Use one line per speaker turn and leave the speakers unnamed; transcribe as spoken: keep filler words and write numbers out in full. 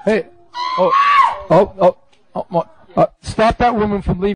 Hey. Oh, oh, oh, oh, oh, uh, stop that woman from leaving.